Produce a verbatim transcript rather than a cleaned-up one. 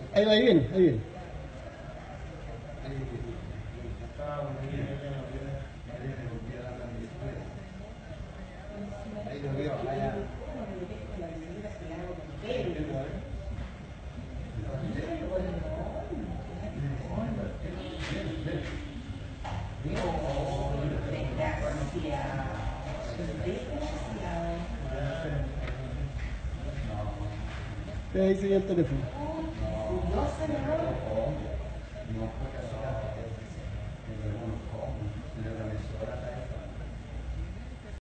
Ahí va, ahí viene, ahí viene. Ahí lo veo, allá. Ahí sigue el teléfono. No, porque acá, en algunos, en la emisora,